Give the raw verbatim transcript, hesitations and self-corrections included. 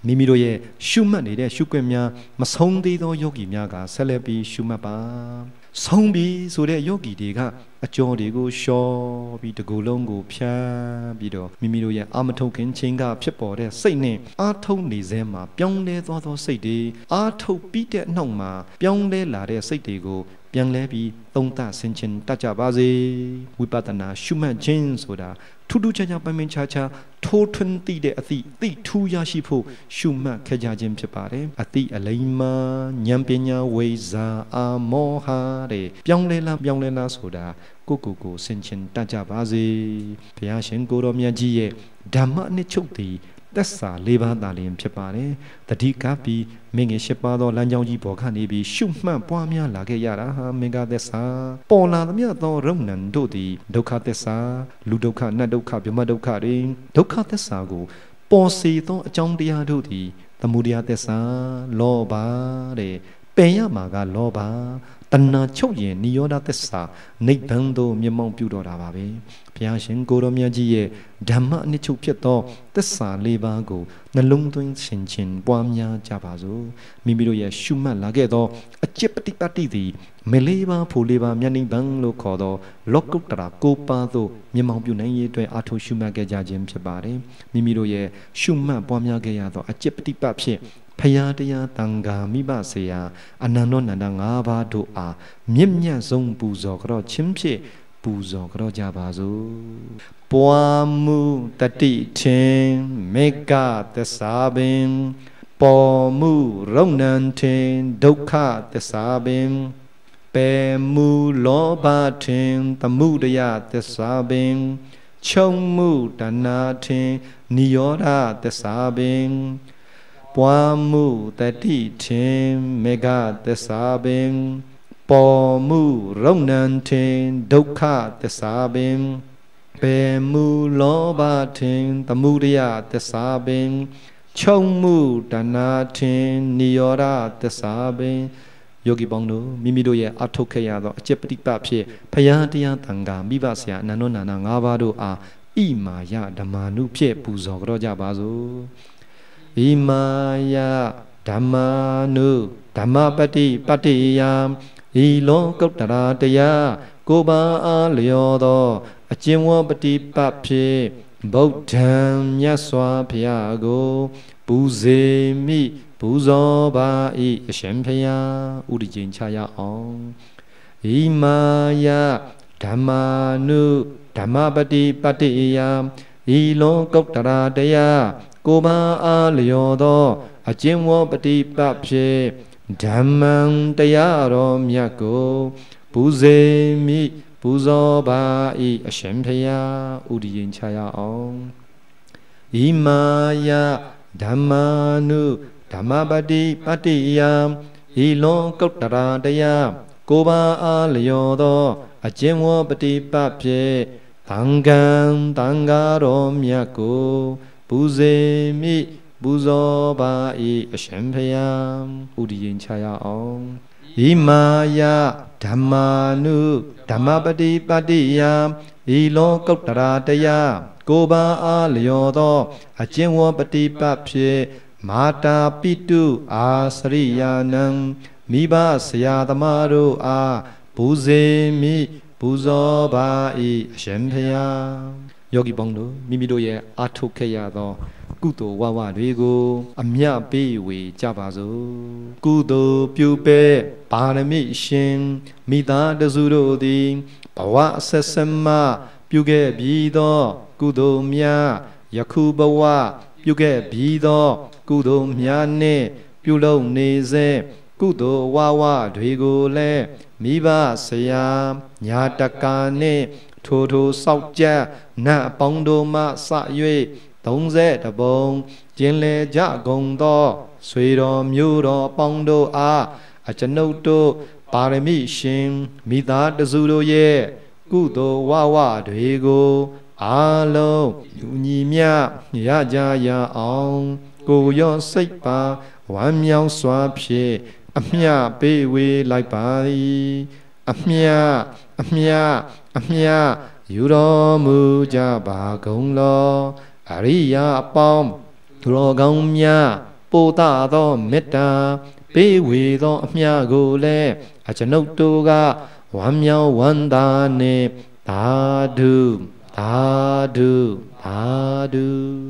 미미로의 슈만이래 슈괴냐 마성대도 여기냐가 셀레비 슈마바 성비 소래 여기디가 아조리고 쇼비 드골롱고 펴비도 미미로의 아마토킨 친가 핏ပေါ်တဲ့ စိတ်နဲ့အားထုတ်နေစဲမှာပြောင်းလဲသွားသောစိတ်တွေအားထုတ်ပြီးတဲ့နောက်မှာပြောင်းလဲလာတဲ့စိတ်တွေကိုပြန်လဲပြီးသုံးသဆင်ခြင်တတ်ကြပါစေဝိပဿနာရှုမှတ်ခြင်းဆိုတာထူးထူးခြားခြားပိုင်းပိုင်းခြားခြားထိုးထွင်းသိတဲ့အသည့်သိထူးရရှိဖို့ရှုမှတ်ခဲ့ကြခြင်းဖြစ်ပါတယ်အသည့်အလိမ္မာဉာဏ်ပညာဝိဇာအာမောဟတဲ့ပြောင်းလဲလားပြောင်းလဲလားဆိုတာကိုကိုကိုဆင်ခြင်တတ်ကြပါစေဘုရားရှင်ကိုတော်မြတ်ကြီးရဲ့ဓမ္မအနှစ်ချုပ်တည်သက်စာလေးပါးသာလျှင်ဖြစ်ပါတယ်တတိကပြီးမင်းငယ်ရှစ်ပါးသောလမ်းကြောင်းကြီးပေါ်ကနေပြီးရှုမှတ်ပွားများလာခဲ့ရတာဟာမင်္ဂသက်စာပေါ်လာသမျှသောရုံဏံတို့သည်ဒုက္ခသက်စာလူဒုက္ခနတ်ဒုက္ခဗြဟ္မဒုက္ခတွေဒုက္ခသက်စာကိုပေါ်စေသောအကြောင်းတရားတို့သည်သမုဒယသက်စာလောဘတဲ့ပင်ရမှာကလောဘတဏှာချုပ်ရင်နိရောဓသစ္စာနိဗ္ဗာန်သို့မျက်မှောက်ပြုတော်တာပါပဲဘုရားရှင်ကိုတော်မြတ်ကြီးရဲ့ဓမ္မအနှစ်ချုပ်ဖြစ်သောသစ္စာလေးပါးကိုနှလုံးသွင်းဆင်ခြင်ပွားများကြပါစို့မိမိတို့ရဲ့ရှုမှတ်လာခဲ့သောအကျင့်ပฏิပတ်တိသည်မေလေးပါးဖို့လေးပါးမြတ်နိဗ္ဗာန်လို့ခေါ်သောလောကုတ္တရာကိုးပါးသို့မျက်မှောက်ပြုနိုင်ရေးအတွက်အာထုရှုမှတ်ခဲ့ကြခြင်းဖြစ်ပါတယ်မိမိတို့ရဲ့ရှုမှတ်ပွားများခဲ့ရသောအကျင့်ပฏิပတ်ဖြင့်ဖယားတရားတန်ခါမိဘဆေယအနန္တောနန္ဒငါးပါးတို့အားမြင့်မြတ်ဆုံးပူဇော်ကြောချင်းဖြင့်ပူဇော်ကြောကြပါစို့ပွားမှုတတိထင်မေကသစ္စာပင်ပေါ်မှုရုံဏံထင်ဒုက္ခသစ္စာပင်ပယ်မှုလောဘထင်သမှုတရားသစ္စာပင်ချုပ်မှုတဏှာထင်နိရောဓသစ္စာပင်ပွားမှုတတိထင်မေဃသစ္စာပင်ပေါ်မှုရုံဏံထင်ဒုက္ခသစ္စာပင်ပယ်မှုလောဘထင်သမှုတရားသစ္စာပင်ချုပ်မှုတဏှာထင်နိရောဓသစ္စာပင်ယောဂီပေါင်းတို့မိမိတို့ရဲ့အထုတ်ခဲ့ရသောအကျင့်ပฏิပတ်ဖြင့်ဘုရားတရားတန်ခါမိဘဆရာအနန္တောနန္ဒငါးပါးတို့အားဣမာယဓမ္မာနုဖြင့်ပူဇော်ကြောကြပါစို့ဣမာယဓမ္မာနုဓမ္မပတိပတ္တိယဤလောကုတ္တရာတရားကိုယ်ပါအားလျော်သောအကျင့်ဝပฏิပတ်ဖြင့်ဗုဒ္ဓံမြတ်စွာဘုရားကိုပူဇေမိပူဇော်ပါ၏အရှင်ဘုရားဥဒိကျင်ချရအောင်ဣမာယဓမ္မာနုဓမ္မပတိပတ္တိယဤလောကုတ္တရာတရားကိုယ်ပါအားလျော်သောအကျင့်ဝပฏิပတ်ဖြင့်ဓမ္မံတရားတော်မြတ်ကိုပူဇေမိပူဇော်ပါ၏အရှင်ဘုရားဥဒိယင်ချရအောင်ဣမာယဓမ္မာနုဓမ္မပတိပတ္တိယဤလောကုတ္တရာတရားကိုယ်ပါအားလျော်သောအကျင့်ဝပฏิပတ်ဖြင့်သံဃံသံဃာတော်မြတ်ကိုပူဇေမိပူဇော်ပါ၏အရှင်ဘုရားဥဒိယင်ချရအောင်ဣမာယဓမ္မာနုဓမ္မပတိပတ္တိယဤလောကုတ္တရာတရားကိုယ်ပါအားလျော်သောအကျင့်ဝပฏิပတ်ဖြင့်မာတာပိတုအာစရိယာနံမိဘဆရာသမားတို့အားပူဇေမိပူဇော်ပါ၏အရှင်ဘုရားယောဂီပေါင်းတို့မိမိတို့ရဲ့အာထုတ်ခဲ့ရသောကုသိုလ်ဝဝတွေကိုအမြတ်ပေးဝေကြပါစို့ကုသိုလ်ပြုပဲပါရမီရှင်မိသားတစုတို့သည်ဘဝဆက်ဆက်မှပြုခဲ့ပြီးသောကုသိုလ်များယခုဘဝပြုခဲ့ပြီးသောကုသိုလ်များနှင့်ပြုလုပ်နေစေကုသိုလ်ဝဝတွေကိုလည်းမိဘဆရာညာတကာနှင့်ထိုထိုစောက်ကြနတ်အပေါင်းတို့မှစ၍သုံးဆယ်တပုံကျင်လေကြကုန်သောဆွေတော်မျိုးတော်ပေါင်းတို့အားအကျွန်ုပ်တို့ပါရမီရှင်မိသားတစုတို့ရဲ့ကုသိုလ်ဝဝတွေကိုအားလုံးယူညီမြရကြရအောင်ကိုရောစိတ်ပါဝမ်းမြောက်စွာဖြင့်အမြပေးဝေလိုက်ပါသည်အမြအမြအမြယူတော်မူကြပါကုန်လောအရိယာအပေါင်းသူတော်ကောင်းများပိုတာသောမေတ္တာပေးဝေသောအမြတ်ကိုလည်းအကျွန်ုပ်တို့ကဝမ်းမြောက်ဝမ်းသာနှင့်သာဓုသာဓုသာဓု